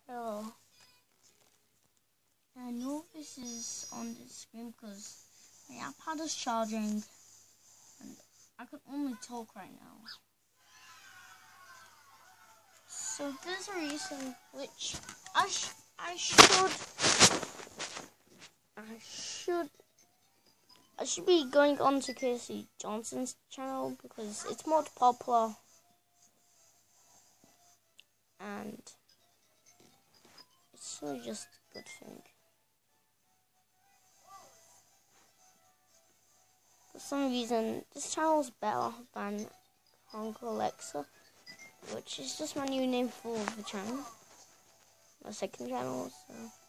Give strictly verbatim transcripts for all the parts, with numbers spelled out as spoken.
Hello. I know this is on the screen because my iPad is charging and I can only talk right now. So there's a reason which I sh I should I should I should be going on to Casey Johnson's channel because it's more popular and it's really just a good thing. For some reason, this channel is better than Uncle Alexa, which is just my new name for the channel, my second channel. So,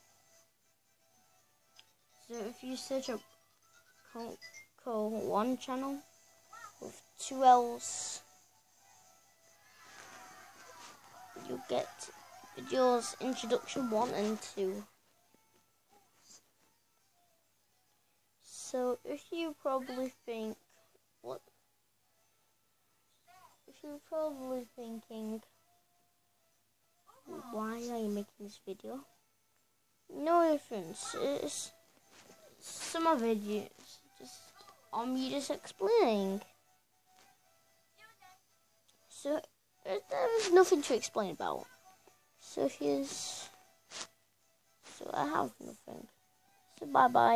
so if you search up Conco One channel with two L's, you'll get videos introduction one and two. So if you probably think, what? If you're probably thinking, why are you making this video? No difference. It's some of videos just on me just explaining. So there is nothing to explain about. So here's. So I have nothing. So bye bye.